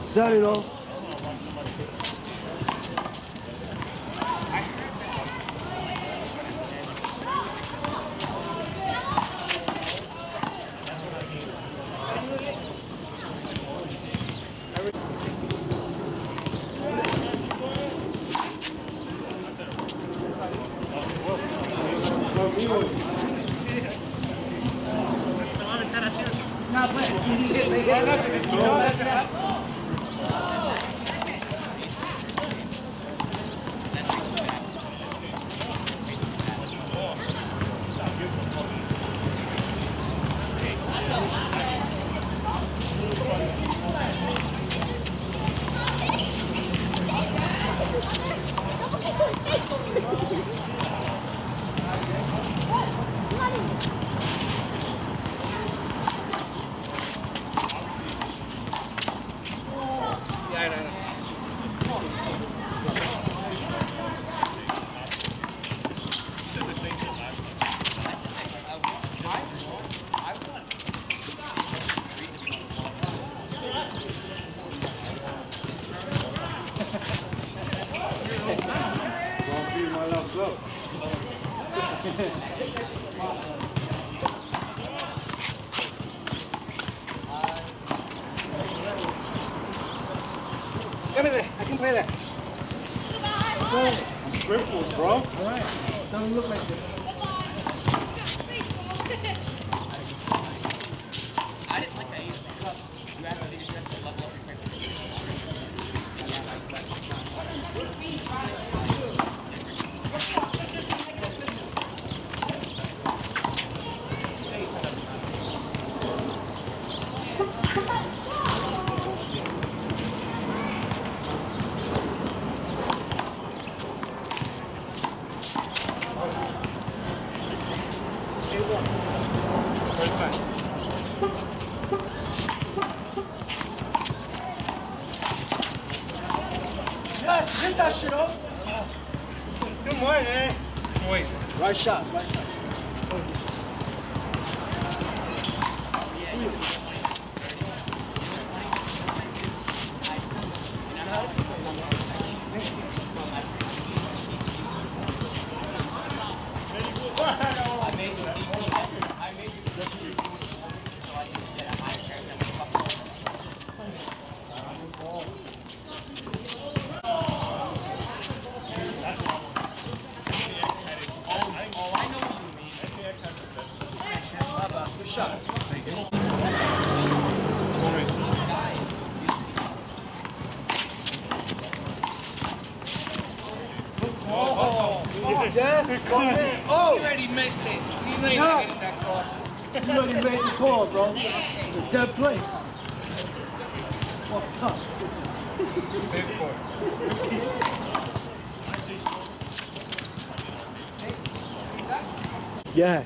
set it off. Give me that. I can play that. I'm crippled, bro. All right. Don't look like this. I just like that you have to level up your Yes, hit that shit up. Good morning. Wait. Right shot. Right shot. I made you see. I made you see. So I can get a higher character. Oh, I know what you mean. Good shot. Good call. Yes. Come in. Oh. You already missed it. You know you're Yes. not getting that call. You already made the call, bro. It's a dead play. Fucked up. Safe score. Yeah.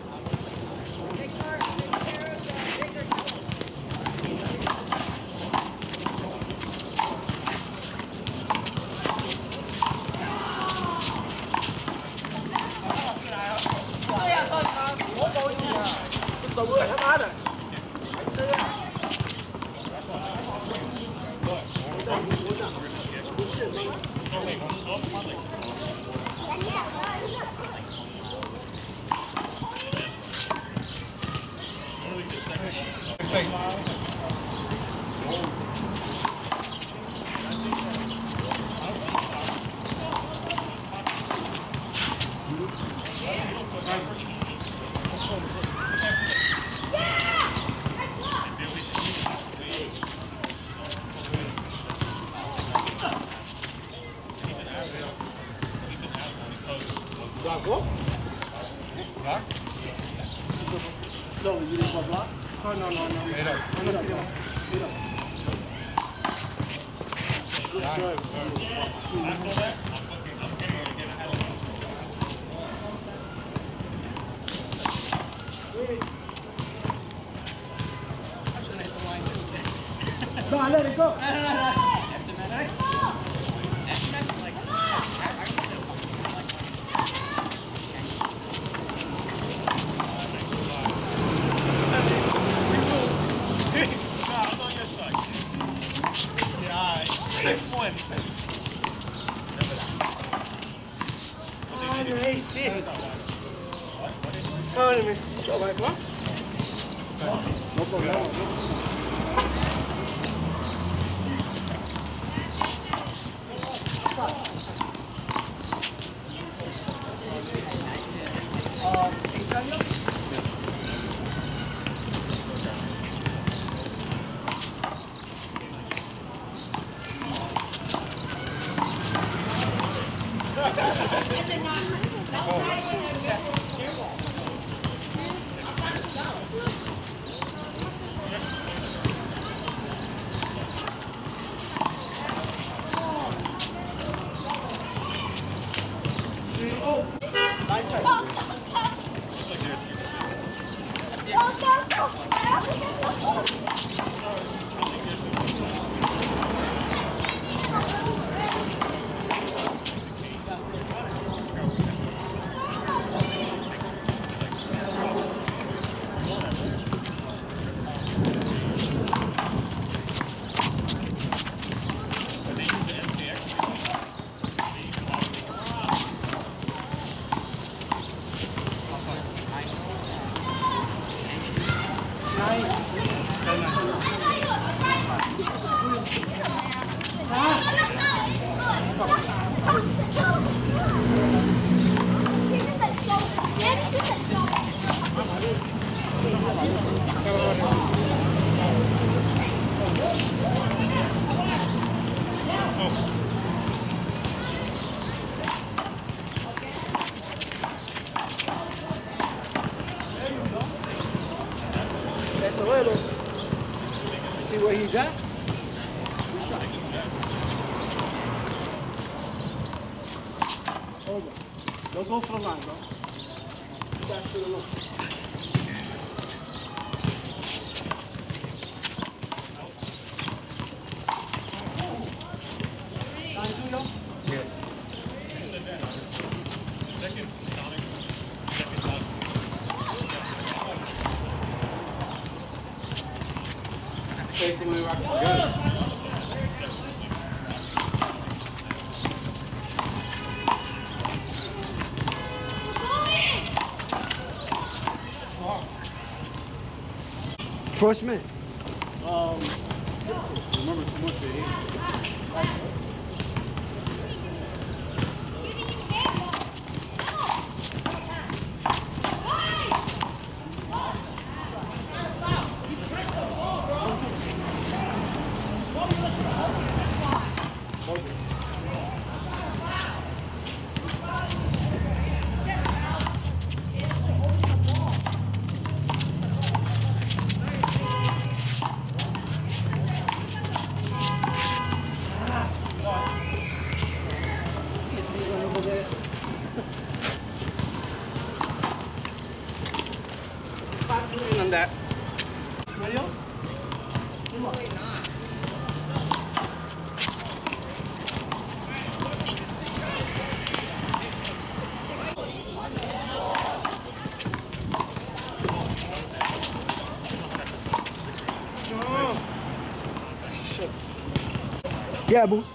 Block what? Block? No, you didn't want block? No. Made up. Get up. Good serve. I saw that. I'm getting it again. I had it. No, I let it go. After that, like, I'm on your side. turning me. It's all right, bro. No problem. Italia? That's a little. You see where he's at? Hold on. Don't go for the line, bro. You got to the line. Line two, yo? Yeah. Second, Sonic. Second, Sonic. First man. Remember too much to eat. On that. Ready? Yeah, boo.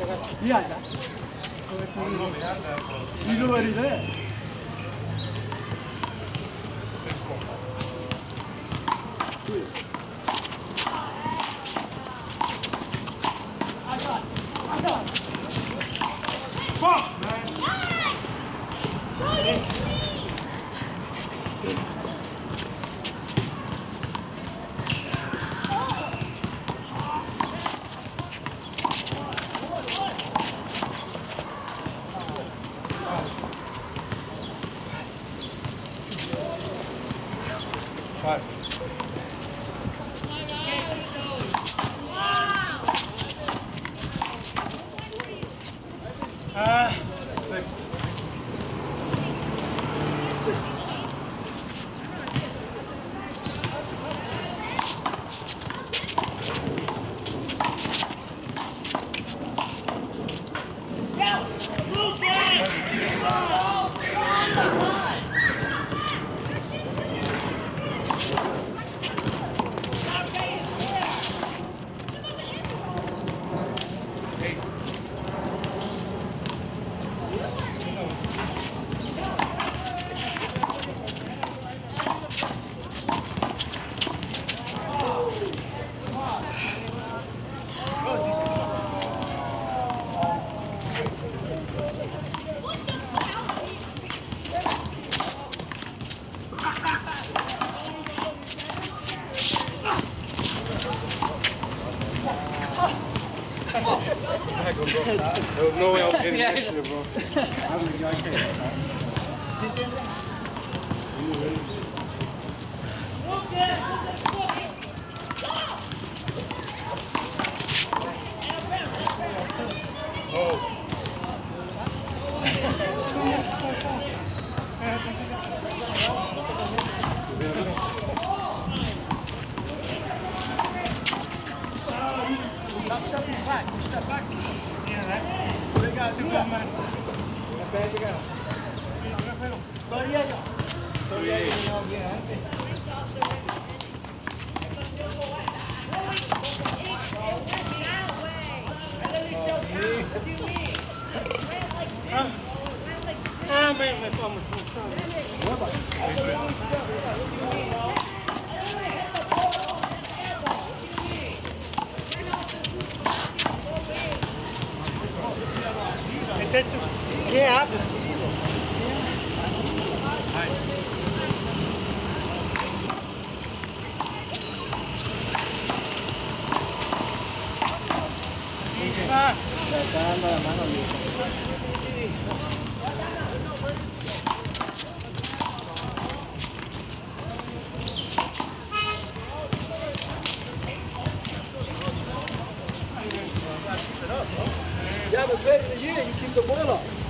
Via già. Il dove ridere? There was no way I was getting that shit, bro. Stop stepping back. You step back to me. Yeah, right? We got to do that, man. Yeah. Yeah, but better than you keep the ball up.